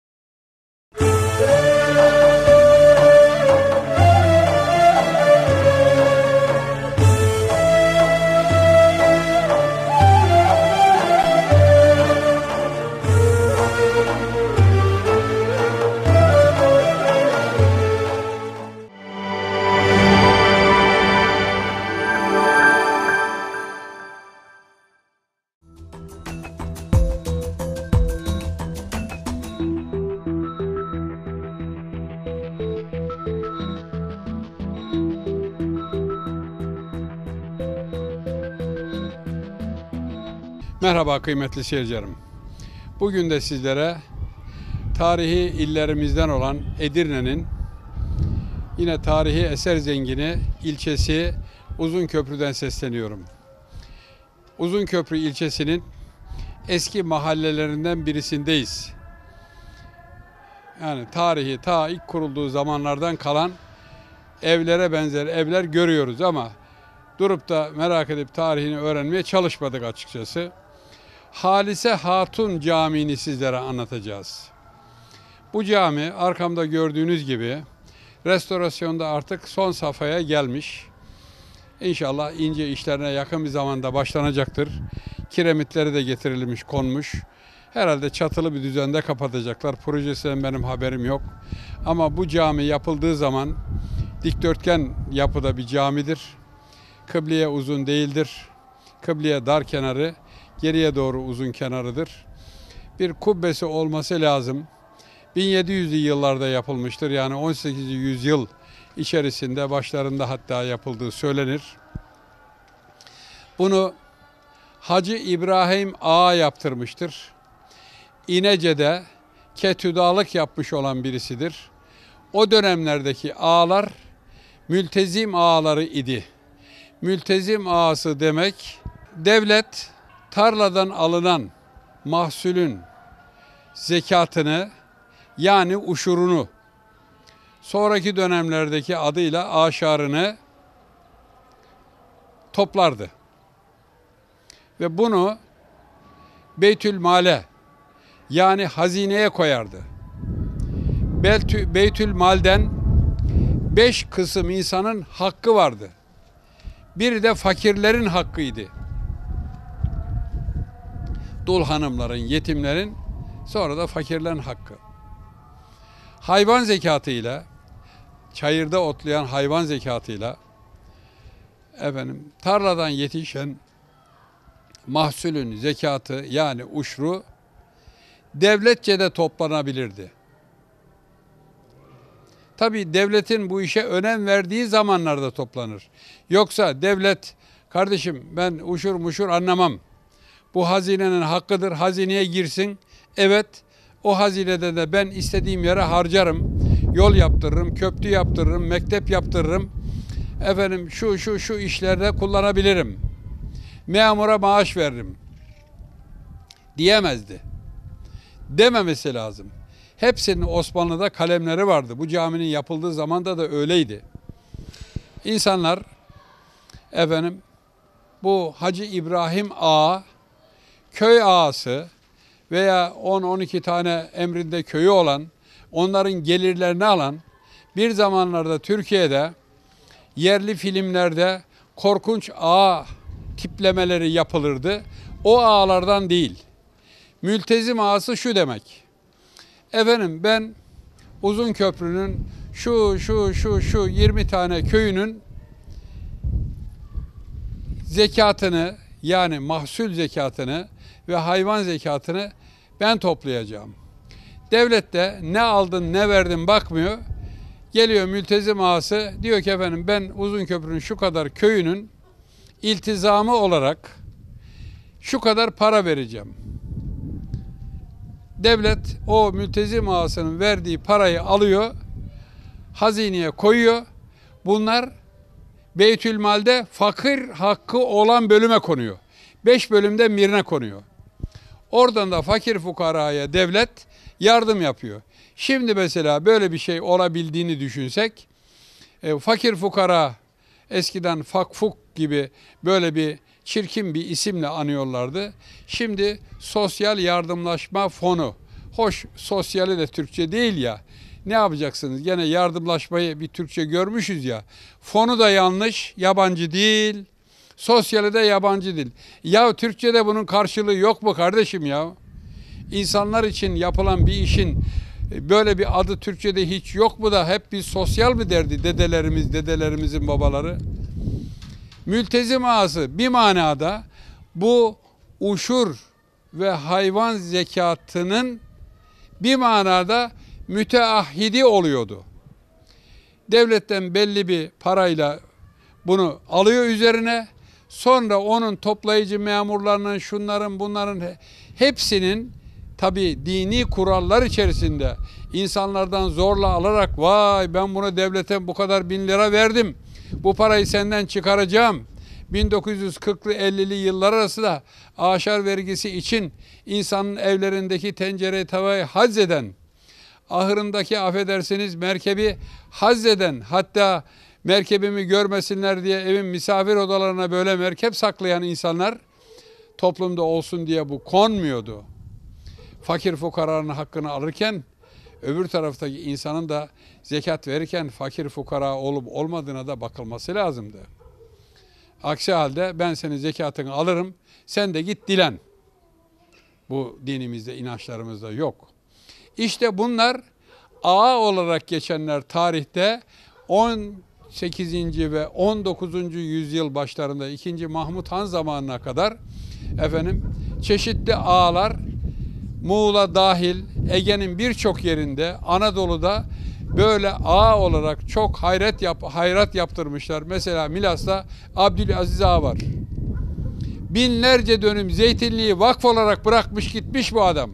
Merhaba kıymetli seyircilerim. Bugün de sizlere tarihi illerimizden olan Edirne'nin yine tarihi eser zengini ilçesi Uzunköprü'den sesleniyorum. Uzunköprü ilçesinin eski mahallelerinden birisindeyiz. Yani tarihi ta ilk kurulduğu zamanlardan kalan evlere benzer evler görüyoruz ama durup da merak edip tarihini öğrenmeye çalışmadık açıkçası. Halise Hatun Camii'ni sizlere anlatacağız. Bu cami arkamda gördüğünüz gibi restorasyonda artık son safhaya gelmiş. İnşallah ince işlerine yakın bir zamanda başlanacaktır. Kiremitleri de getirilmiş, konmuş. Herhalde çatılı bir düzende kapatacaklar. Projesinden benim haberim yok. Ama bu cami yapıldığı zaman dikdörtgen yapıda bir camidir. Kıbleye uzun değildir. kıbleye dar kenarı, geriye doğru uzun kenarıdır. Bir kubbesi olması lazım. 1700'lü yıllarda yapılmıştır. Yani 18. yüzyıl içerisinde başlarında hatta yapıldığı söylenir. Bunu Hacı İbrahim Ağa yaptırmıştır. İnece'de ketüdalık yapmış olan birisidir. O dönemlerdeki ağalar mültezim ağaları idi. Mültezim ağası demek, devlet tarladan alınan mahsulün zekatını, yani uşurunu, sonraki dönemlerdeki adıyla aşarını toplardı. Ve bunu Beytülmal'e, yani hazineye koyardı. Beytülmal'den 5 kısım insanın hakkı vardı. Biri de fakirlerin hakkıydı. Dul hanımların, yetimlerin, sonra da fakirlerin hakkı. Hayvan zekatıyla, çayırda otlayan hayvan zekatıyla, tarladan yetişen mahsulün zekatı, yani uşru, devletçe de toplanabilirdi. Tabii devletin bu işe önem verdiği zamanlarda toplanır. Yoksa devlet, kardeşim ben uşur muşur anlamam, bu hazinenin hakkıdır, hazineye girsin. Evet, o hazinede de ben istediğim yere harcarım. Yol yaptırırım, köprü yaptırırım, mektep yaptırırım. Şu işlerde kullanabilirim. Memura maaş veririm diyemezdi. Dememesi lazım. Hepsinin Osmanlı'da kalemleri vardı. Bu caminin yapıldığı zamanda da öyleydi. İnsanlar bu Hacı İbrahim Ağa, köy ağası veya 10-12 tane emrinde köyü olan, onların gelirlerini alan, bir zamanlarda Türkiye'de yerli filmlerde korkunç ağa tiplemeleri yapılırdı. O ağalardan değil. Mültezim ağası şu demek. Ben Uzunköprü'nün şu 20 tane köyünün zekatını, yani mahsul zekatını ve hayvan zekatını ben toplayacağım. Devlet de ne aldın ne verdin bakmıyor. Geliyor mültezim ağası, diyor ki ben Uzunköprü'nün şu kadar köyünün iltizamı olarak şu kadar para vereceğim. Devlet o mültezim ağasının verdiği parayı alıyor, hazineye koyuyor. Bunlar Beytülmal'de fakir hakkı olan bölüme konuyor. 5 bölümden birine konuyor. Oradan da fakir fukaraya devlet yardım yapıyor. Şimdi mesela böyle bir şey olabildiğini düşünsek, fakir fukara eskiden fakfuk gibi böyle bir çirkin bir isimle anıyorlardı. Şimdi sosyal yardımlaşma fonu. Hoş, sosyali de Türkçe değil ya. Ne yapacaksınız? Gene yardımlaşmayı bir Türkçe görmüşüz ya. Fonu da yanlış, yabancı değil. Sosyali de yabancı değil. Ya Türkçe'de bunun karşılığı yok mu kardeşim ya? İnsanlar için yapılan bir işin böyle bir adı Türkçe'de hiç yok mu da hep bir sosyal mi derdi dedelerimizin babaları? Mültezim ağası bir manada bu uşur ve hayvan zekatının bir manada müteahhidi oluyordu. Devletten belli bir parayla bunu alıyor üzerine, sonra onun toplayıcı memurlarının, şunların bunların hepsinin tabii dini kurallar içerisinde insanlardan zorla alarak, vay ben buna devlete bu kadar 1000 lira verdim, bu parayı senden çıkaracağım. 1940'lı 50'li yıllar arasında aşar vergisi için insanın evlerindeki tencere tavayı haczeden, ahırındaki affedersiniz merkebi haczeden, hatta merkebimi görmesinler diye evin misafir odalarına böyle merkep saklayan insanlar toplumda olsun diye bu konmuyordu. Fakir fukaranın hakkını alırken öbür taraftaki insanın da zekat verirken fakir fukara olup olmadığına da bakılması lazımdı. Aksi halde ben senin zekatını alırım, sen de git dilen. Bu dinimizde, inançlarımızda yok. İşte bunlar ağa olarak geçenler tarihte 10 18. ve 19. yüzyıl başlarında 2. Mahmut Han zamanına kadar çeşitli ağalar Muğla dahil Ege'nin birçok yerinde, Anadolu'da böyle ağa olarak çok hayrat yaptırmışlar. Mesela Milas'ta Abdülaziz Ağa var. Binlerce dönüm zeytinliği vakf olarak bırakmış gitmiş bu adam.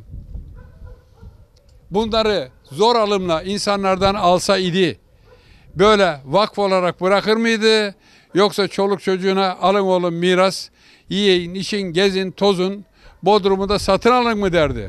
Bunları zor alımla insanlardan alsa idi, böyle vakf olarak bırakır mıydı? Yoksa çoluk çocuğuna alın oğlum miras, yiyin, için, gezin, tozun, Bodrum'u da satın alın mı derdi.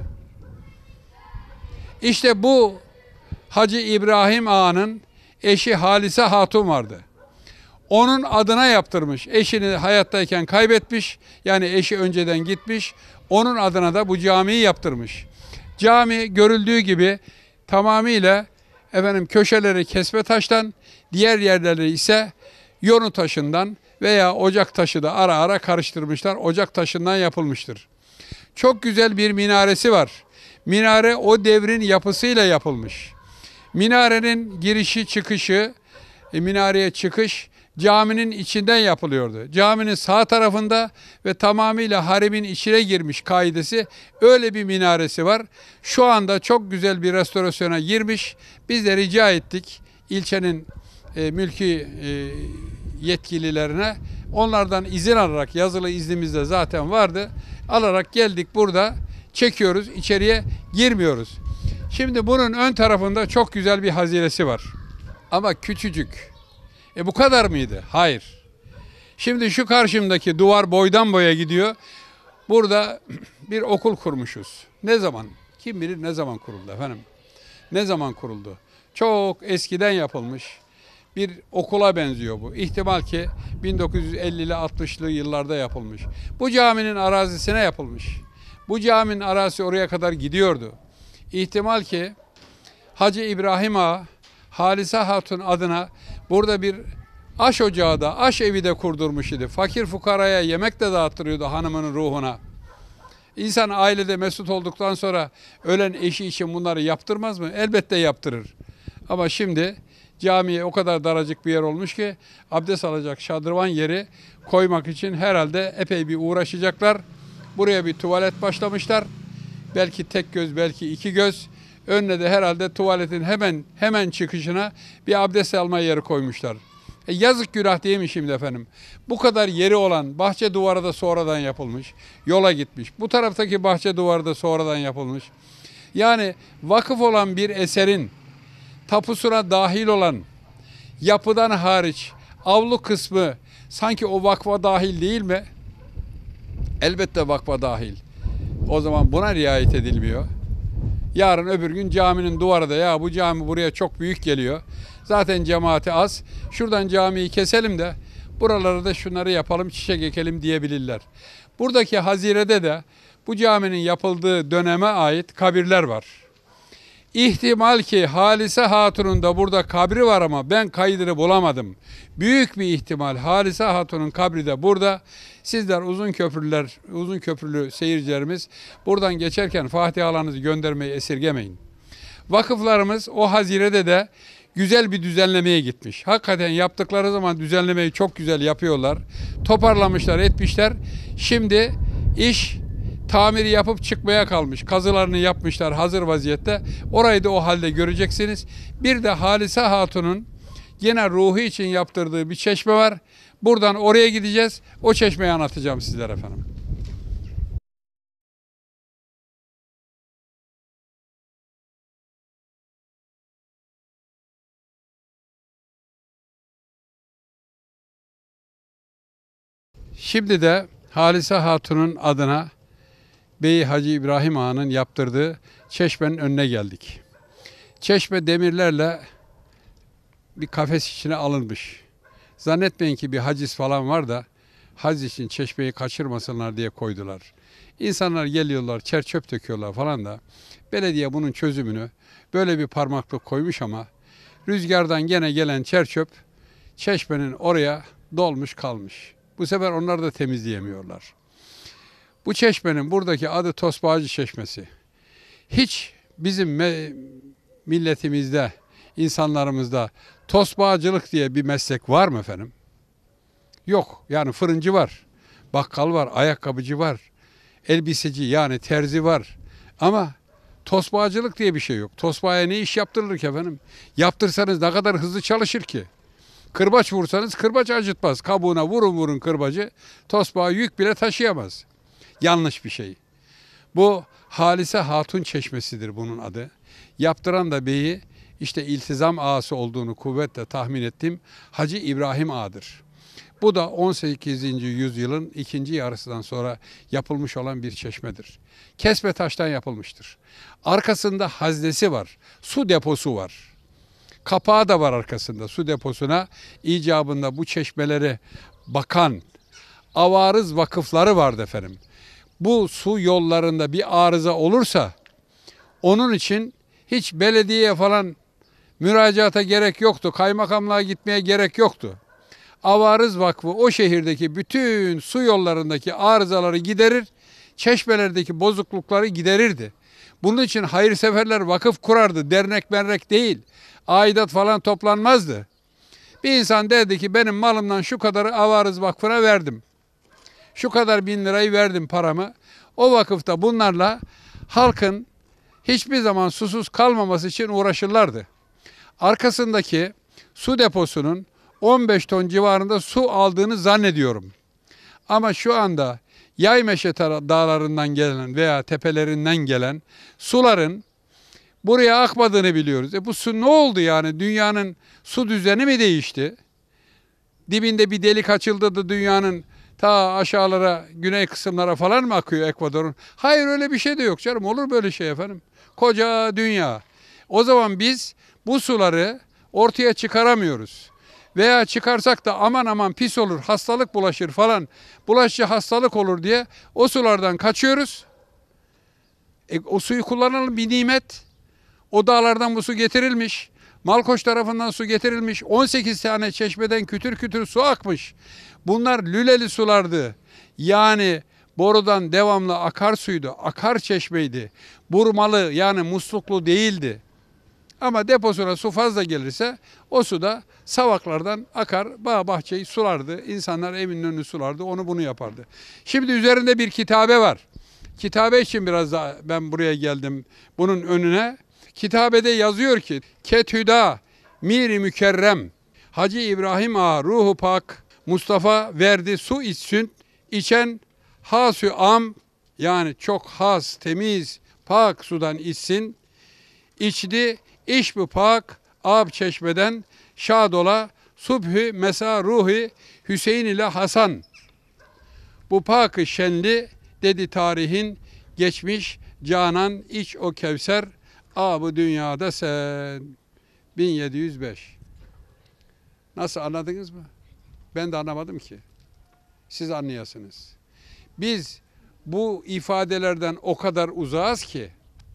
İşte bu Hacı İbrahim Ağa'nın eşi Halise Hatun vardı. Onun adına yaptırmış. Eşini hayattayken kaybetmiş. Yani eşi önceden gitmiş. Onun adına da bu camiyi yaptırmış. Cami görüldüğü gibi tamamıyla köşeleri kesme taştan, diğer yerleri ise yonu taşından veya ocak taşı da ara ara karıştırmışlar. Ocak taşından yapılmıştır. Çok güzel bir minaresi var. Minare o devrin yapısıyla yapılmış. Minarenin girişi çıkışı, minareye çıkış caminin içinden yapılıyordu. Caminin sağ tarafında ve tamamıyla harimin içine girmiş kaidesi, öyle bir minaresi var. Şu anda çok güzel bir restorasyona girmiş. Biz de rica ettik ilçenin mülki yetkililerine. Onlardan izin alarak, yazılı iznimiz de zaten vardı. Alarak geldik, burada çekiyoruz, içeriye girmiyoruz. Şimdi bunun ön tarafında çok güzel bir hazinesi var. Ama küçücük. Bu kadar mıydı? Hayır. Şimdi şu karşımdaki duvar boydan boya gidiyor. Burada bir okul kurmuşuz. Ne zaman? Kim bilir ne zaman kuruldu efendim? Ne zaman kuruldu? Çok eskiden yapılmış bir okula benziyor bu. İhtimal ki 1950'li 60'lı yıllarda yapılmış. Bu caminin arazisine yapılmış. Bu caminin arazisi oraya kadar gidiyordu. İhtimal ki Hacı İbrahim Ağa, Halise Hatun adına burada bir aş ocağı da, aş evi de kurdurmuş idi. Fakir fukaraya yemek de dağıttırıyordu hanımının ruhuna. İnsan ailede mesut olduktan sonra ölen eşi için bunları yaptırmaz mı? Elbette yaptırır. Ama şimdi camiye o kadar daracık bir yer olmuş ki abdest alacak şadırvan yeri koymak için herhalde epey bir uğraşacaklar. Buraya bir tuvalet başlamışlar. Belki tek göz, belki iki göz. Önüne de herhalde tuvaletin hemen çıkışına bir abdest alma yeri koymuşlar. Yazık günah değil mi şimdi efendim? Bu kadar yeri olan bahçe duvarı da sonradan yapılmış. Yola gitmiş. Bu taraftaki bahçe duvarı da sonradan yapılmış. Yani vakıf olan bir eserin tapusuna dahil olan yapıdan hariç avlu kısmı sanki o vakfa dahil değil mi? Elbette vakfa dahil. O zaman buna riayet edilmiyor. Yarın öbür gün caminin duvarı da ya bu cami buraya çok büyük geliyor. Zaten cemaati az. Şuradan camiyi keselim de buralara da şunları yapalım, çiçek ekelim diyebilirler. Buradaki hazirede de bu caminin yapıldığı döneme ait kabirler var. İhtimal ki Halise Hatun'un da burada kabri var ama ben kaydını bulamadım. Büyük bir ihtimal Halise Hatun'un kabri de burada. Sizler uzun köprülü seyircilerimiz buradan geçerken fatihalarınızı göndermeyi esirgemeyin. Vakıflarımız o hazirede de güzel bir düzenlemeye gitmiş. Hakikaten yaptıkları zaman düzenlemeyi çok güzel yapıyorlar. Toparlamışlar, etmişler. Şimdi iş tamiri yapıp çıkmaya kalmış. Kazılarını yapmışlar hazır vaziyette. Orayı da o halde göreceksiniz. Bir de Halise Hatun'un yine ruhu için yaptırdığı bir çeşme var. Buradan oraya gideceğiz. O çeşmeyi anlatacağım sizlere efendim. Şimdi de Halise Hatun'un adına Bey Hacı İbrahim Ağa'nın yaptırdığı çeşmenin önüne geldik. Çeşme demirlerle bir kafes içine alınmış. Zannetmeyin ki bir haciz falan var da hac için çeşmeyi kaçırmasınlar diye koydular. İnsanlar geliyorlar, çer çöp döküyorlar falan da belediye bunun çözümünü böyle bir parmaklık koymuş ama rüzgardan gene gelen çer çöp çeşmenin oraya dolmuş kalmış. Bu sefer onlar da temizleyemiyorlar. Bu çeşmenin buradaki adı Tosbağacı Çeşmesi. Hiç bizim milletimizde insanlarımızda tosbağacılık diye bir meslek var mı efendim? Yok. Yani fırıncı var, bakkal var, ayakkabıcı var, elbiseci yani terzi var. Ama tosbağacılık diye bir şey yok. Tosbağaya ne iş yaptırılır ki efendim? Yaptırsanız ne kadar hızlı çalışır ki? Kırbaç vursanız kırbaç acıtmaz. Kabuğuna vurun kırbacı, tosbağa yük bile taşıyamaz. Yanlış bir şey. Bu Halise Hatun Çeşmesi'dir bunun adı. Yaptıran da beyi işte iltizam ağası olduğunu kuvvetle tahmin ettiğim Hacı İbrahim Ağa'dır. Bu da 18. yüzyılın ikinci yarısından sonra yapılmış olan bir çeşmedir. Kesme taştan yapılmıştır. Arkasında haznesi var, su deposu var. Kapağı da var arkasında. Su deposuna icabında bu çeşmelere bakan avarız vakıfları vardı efendim. Bu su yollarında bir arıza olursa onun için hiç belediyeye falan müracaata gerek yoktu. Kaymakamlığa gitmeye gerek yoktu. Avarız Vakfı o şehirdeki bütün su yollarındaki arızaları giderir, çeşmelerdeki bozuklukları giderirdi. Bunun için hayırseverler vakıf kurardı. Dernek mernek değil. Aidat falan toplanmazdı. Bir insan derdi ki benim malımdan şu kadarı Avarız Vakfı'na verdim. Şu kadar 1000 lirayı verdim paramı. O vakıfta bunlarla halkın hiçbir zaman susuz kalmaması için uğraşırlardı. Arkasındaki su deposunun 15 ton civarında su aldığını zannediyorum. Ama şu anda Yaymeşe dağlarından gelen veya tepelerinden gelen suların buraya akmadığını biliyoruz. Bu su ne oldu yani? Dünyanın su düzeni mi değişti? Dibinde bir delik açıldı da dünyanın ta aşağılara, güney kısımlara falan mı akıyor Ekvador'un? Hayır, öyle bir şey de yok canım. Olur böyle şey efendim. Koca dünya. O zaman biz bu suları ortaya çıkaramıyoruz. Veya çıkarsak da aman aman pis olur, hastalık bulaşır falan, bulaşıcı hastalık olur diye o sulardan kaçıyoruz. O suyu kullanalım, bir nimet. O dağlardan bu su getirilmiş. Malkoç tarafından su getirilmiş. 18 tane çeşmeden kütür kütür su akmış. Bunlar lüleli sulardı. Yani borudan devamlı akarsuydu. Akar çeşmeydi. Burmalı yani musluklu değildi. Ama deposuna su fazla gelirse o su da savaklardan akar, bağ bahçeyi sulardı. İnsanlar evinin önünü sulardı, onu bunu yapardı. Şimdi üzerinde bir kitabe var. Kitabe için biraz daha ben buraya geldim bunun önüne. Kitabede yazıyor ki Kethüda Mir-i Mükerrem Hacı İbrahim Ağa Ruhu Pak Mustafa verdi su içsün, içen hasü am yani çok has, temiz, pak sudan içsin. İçti iş bu pak ab çeşmeden şadola subhü mesa ruhi Hüseyin ile Hasan. Bu pak şenli dedi tarihin geçmiş canan iç o kevser bu dünyada sen. 1705. Nasıl, anladınız mı? Ben de anlamadım ki. Siz anlayasınız. Biz bu ifadelerden o kadar uzağız ki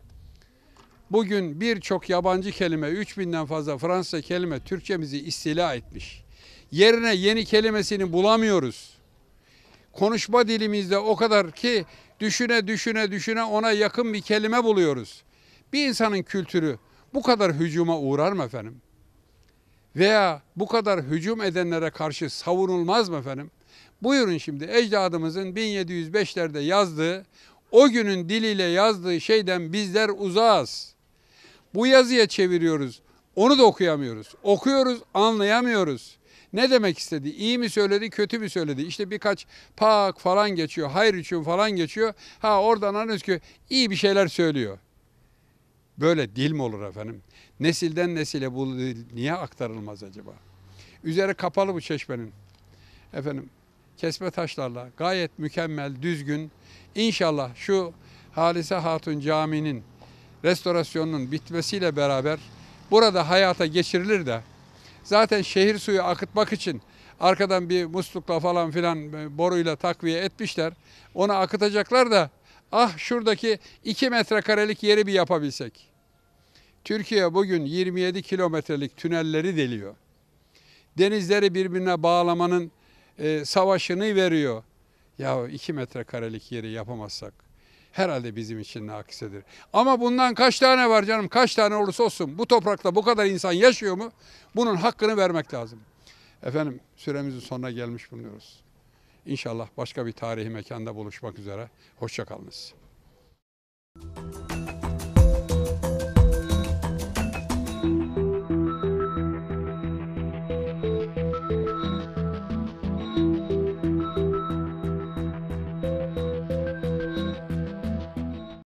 bugün birçok yabancı kelime, 3000'den fazla Fransızca kelime Türkçemizi istila etmiş. Yerine yeni kelimesini bulamıyoruz. Konuşma dilimizde o kadar ki düşüne ona yakın bir kelime buluyoruz. Bir insanın kültürü bu kadar hücuma uğrar mı efendim? Veya bu kadar hücum edenlere karşı savunulmaz mı efendim? Buyurun şimdi ecdadımızın 1705'lerde yazdığı, o günün diliyle yazdığı şeyden bizler uzağız. Bu yazıya çeviriyoruz, onu da okuyamıyoruz. Okuyoruz, anlayamıyoruz. Ne demek istedi? İyi mi söyledi, kötü mü söyledi? İşte birkaç pak falan geçiyor, hayır için falan geçiyor. Oradan anlıyoruz ki iyi bir şeyler söylüyor. Böyle dil mi olur efendim? Nesilden nesile bu dil niye aktarılmaz acaba? Üzeri kapalı bu çeşmenin. Efendim kesme taşlarla gayet mükemmel, düzgün. İnşallah şu Halise Hatun Camii'nin restorasyonunun bitmesiyle beraber burada hayata geçirilir de zaten şehir suyu akıtmak için arkadan bir muslukla falan filan boruyla takviye etmişler. Onu akıtacaklar da şuradaki 2 metrekarelik yeri bir yapabilsek. Türkiye bugün 27 kilometrelik tünelleri deliyor. Denizleri birbirine bağlamanın savaşını veriyor. Ya 2 metrekarelik yeri yapamazsak herhalde bizim için nakisedir. Ama bundan kaç tane var canım? Kaç tane olursa olsun bu toprakta bu kadar insan yaşıyor mu? Bunun hakkını vermek lazım. Efendim süremizin sonuna gelmiş bulunuyoruz. İnşallah başka bir tarihi mekanda buluşmak üzere. Hoşça kalınız.